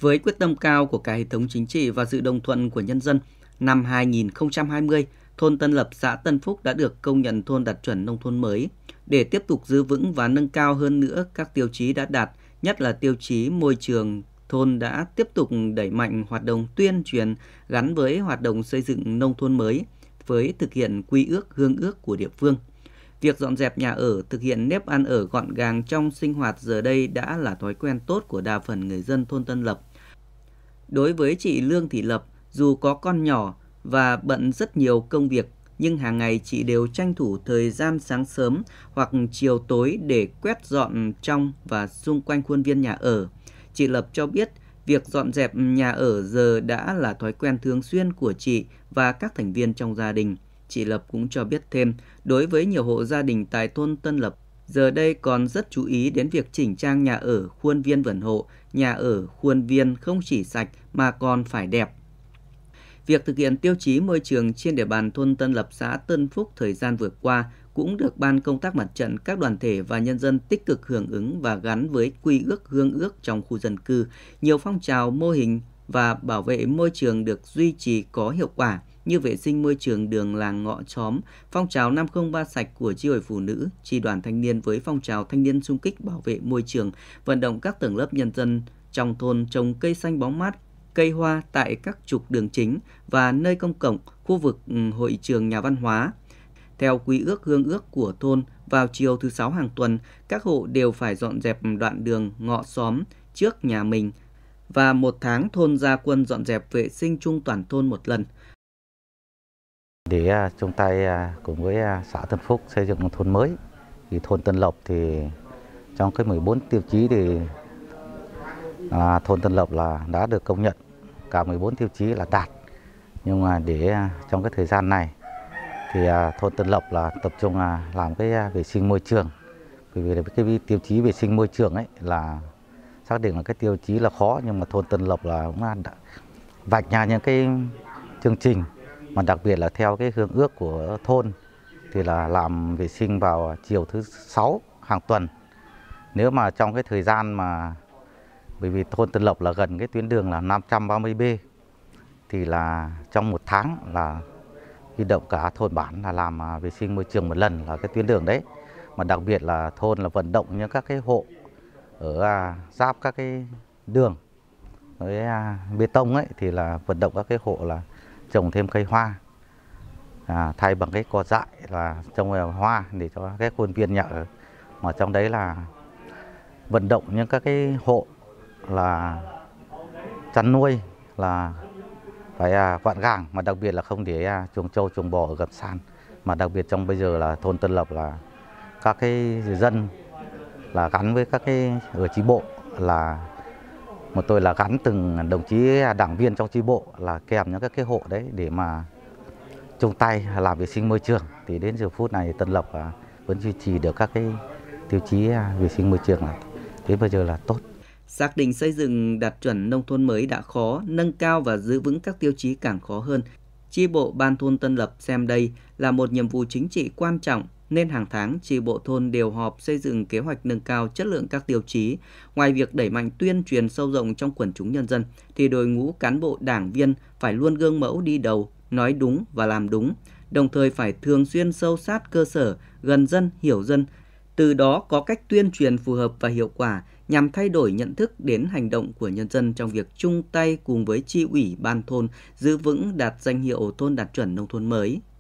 Với quyết tâm cao của cả hệ thống chính trị và sự đồng thuận của nhân dân, năm 2020, thôn Tân Lập, xã Tân Phúc đã được công nhận thôn đạt chuẩn nông thôn mới. Để tiếp tục giữ vững và nâng cao hơn nữa các tiêu chí đã đạt, nhất là tiêu chí môi trường, thôn đã tiếp tục đẩy mạnh hoạt động tuyên truyền gắn với hoạt động xây dựng nông thôn mới, với thực hiện quy ước, hương ước của địa phương. Việc dọn dẹp nhà ở, thực hiện nếp ăn ở gọn gàng trong sinh hoạt giờ đây đã là thói quen tốt của đa phần người dân thôn Tân Lập. Đối với chị Lương Thị Lập, dù có con nhỏ và bận rất nhiều công việc, nhưng hàng ngày chị đều tranh thủ thời gian sáng sớm hoặc chiều tối để quét dọn trong và xung quanh khuôn viên nhà ở. Chị Lập cho biết, việc dọn dẹp nhà ở giờ đã là thói quen thường xuyên của chị và các thành viên trong gia đình. Chị Lập cũng cho biết thêm, đối với nhiều hộ gia đình tại thôn Tân Lập, giờ đây còn rất chú ý đến việc chỉnh trang nhà ở, khuôn viên vườn hộ, nhà ở, khuôn viên không chỉ sạch mà còn phải đẹp. Việc thực hiện tiêu chí môi trường trên địa bàn thôn Tân Lập, xã Tân Phúc thời gian vừa qua cũng được Ban Công tác Mặt trận, các đoàn thể và nhân dân tích cực hưởng ứng và gắn với quy ước, hương ước trong khu dân cư. Nhiều phong trào, mô hình và bảo vệ môi trường được duy trì có hiệu quả như vệ sinh môi trường đường làng ngõ xóm, phong trào 503 sạch của Chi hội Phụ nữ, Chi đoàn thanh niên với phong trào thanh niên xung kích bảo vệ môi trường, vận động các tầng lớp nhân dân trong thôn trồng cây xanh bóng mát, cây hoa tại các trục đường chính và nơi công cộng, khu vực hội trường nhà văn hóa. Theo quy ước, hương ước của thôn, vào chiều thứ Sáu hàng tuần, các hộ đều phải dọn dẹp đoạn đường ngõ xóm trước nhà mình và một tháng thôn ra quân dọn dẹp vệ sinh chung toàn thôn một lần. Để chung tay cùng với xã Tân Phúc xây dựng nông thôn mới, thì thôn Tân Lập thì trong cái 14 tiêu chí thì thôn Tân Lập là đã được công nhận cả 14 tiêu chí là đạt. Nhưng mà để trong cái thời gian này thì thôn Tân Lập là tập trung làm cái vệ sinh môi trường. Bởi vì cái tiêu chí vệ sinh môi trường ấy là xác định là cái tiêu chí là khó, nhưng mà thôn Tân Lập là cũng vạch ra những cái chương trình mà đặc biệt là theo cái hương ước của thôn thì là làm vệ sinh vào chiều thứ Sáu hàng tuần. Nếu mà trong cái thời gian mà bởi vì thôn Tân Lập là gần cái tuyến đường là 530B thì là trong một tháng là huy động cả thôn bản là làm vệ sinh môi trường một lần là cái tuyến đường đấy. Mà đặc biệt là thôn là vận động những các cái hộ ở giáp các cái đường với bê tông ấy thì là vận động các cái hộ là trồng thêm cây hoa, thay bằng cái cỏ dại là trồng hoa để cho cái khuôn viên nhà ở. Mà trong đấy là vận động những các cái hộ là chăn nuôi là phải gọn gàng, mà đặc biệt là không để chuồng trâu chuồng bò ở gầm sàn. Mà đặc biệt trong bây giờ là thôn Tân Lập là các cái dân là gắn với các cái ở chi bộ là một tôi là gắn từng đồng chí đảng viên trong chi bộ là kèm những các cái hộ đấy để mà chung tay làm vệ sinh môi trường. Thì đến giờ phút này Tân Lập vẫn duy trì được các cái tiêu chí vệ sinh môi trường này đến bây giờ là tốt. Xác định xây dựng đạt chuẩn nông thôn mới đã khó, nâng cao và giữ vững các tiêu chí càng khó hơn. Chi bộ Ban thôn Tân Lập xem đây là một nhiệm vụ chính trị quan trọng, nên hàng tháng chi bộ thôn đều họp xây dựng kế hoạch nâng cao chất lượng các tiêu chí. Ngoài việc đẩy mạnh tuyên truyền sâu rộng trong quần chúng nhân dân, thì đội ngũ cán bộ đảng viên phải luôn gương mẫu đi đầu, nói đúng và làm đúng, đồng thời phải thường xuyên sâu sát cơ sở, gần dân, hiểu dân, từ đó có cách tuyên truyền phù hợp và hiệu quả nhằm thay đổi nhận thức đến hành động của nhân dân trong việc chung tay cùng với chi ủy ban thôn giữ vững đạt danh hiệu thôn đạt chuẩn nông thôn mới.